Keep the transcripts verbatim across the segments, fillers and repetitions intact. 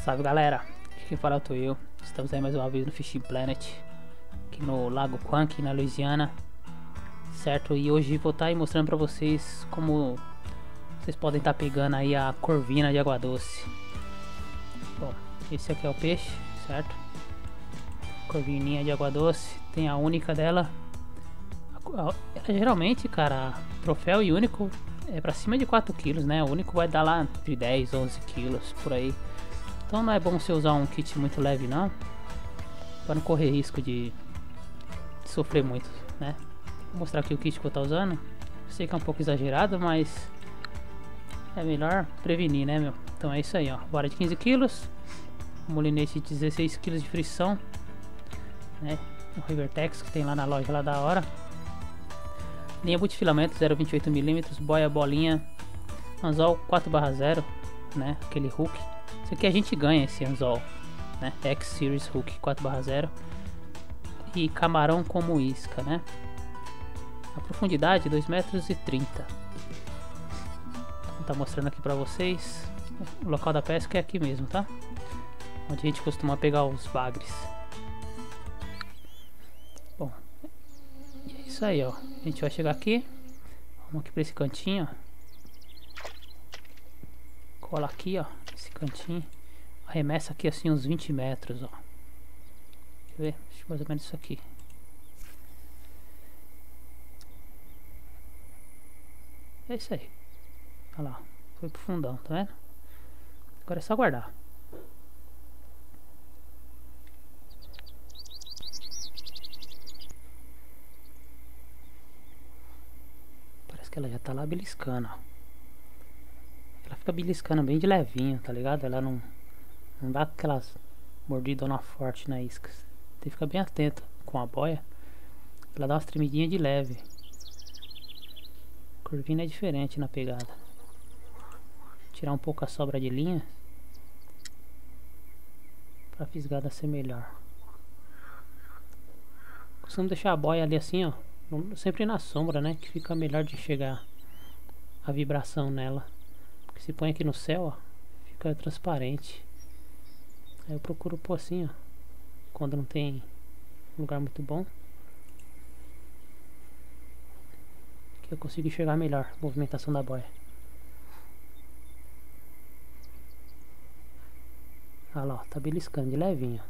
Salve galera, aqui quem fala tô eu. Estamos aí mais uma vez no Fishing Planet, aqui no Lago Quank, na Louisiana, certo? E hoje vou estar aí mostrando pra vocês como vocês podem estar pegando aí a corvina de água doce. Bom, esse aqui é o peixe, certo? Corvininha de água doce, tem a única dela. Ela, geralmente, cara, troféu e único é pra cima de quatro quilos, né? O único vai dar lá de dez, onze quilos por aí. Então não é bom você usar um kit muito leve não, para não correr risco de, de sofrer muito, né? Vou mostrar aqui o kit que eu tô usando. Sei que é um pouco exagerado, mas é melhor prevenir, né, meu? Então é isso aí, ó. Vara de quinze quilos, molinete de dezesseis quilos de frição, né? O Rivertex que tem lá na loja lá da hora. Linha multifilamento zero vírgula vinte e oito milímetros, boia bolinha, anzol quatro barra zero, né? Aquele hook. Esse aqui a gente ganha esse anzol, né? X-Series Hook quatro barra zero. E camarão como isca, né? A profundidade dois metros e trinta. Vou tá mostrando aqui pra vocês. O local da pesca é aqui mesmo, tá? Onde a gente costuma pegar os bagres. Bom, e é isso aí, ó. A gente vai chegar aqui. Vamos aqui pra esse cantinho, ó. Cola aqui, ó, esse cantinho. Arremessa aqui assim uns vinte metros, ó. Deixa eu ver, acho mais ou menos isso aqui. É isso aí. Olha lá, foi pro fundão, tá vendo? Agora é só guardar. Parece que ela já tá lá beliscando, ó. Ela fica beliscando bem de levinho, tá ligado? Ela não, não dá aquelas mordidona forte na isca. Tem que ficar bem atento com a boia. Ela dá umas tremidinhas de leve. Corvina é diferente na pegada. Tirar um pouco a sobra de linha pra fisgada ser melhor. Costumo deixar a boia ali assim, ó, sempre na sombra, né? Que fica melhor de chegar a vibração nela. Se põe aqui no céu, ó, fica transparente. Aí eu procuro pôr assim, ó, quando não tem lugar muito bom, que eu consigo enxergar melhor a movimentação da boia. Olha lá, ó, tá beliscando de levinho.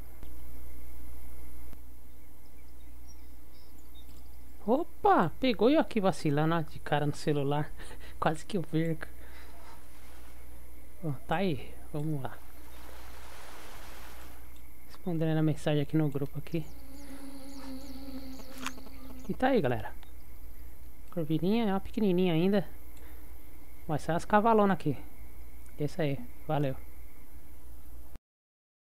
Opa, pegou eu aqui vacilando, ó, de cara no celular. Quase que eu perco. Oh, tá aí, vamos lá. Respondendo a mensagem aqui no grupo aqui. E tá aí, galera. Corvininha é uma pequenininha ainda, mas sai as cavalonas aqui. É isso aí, valeu.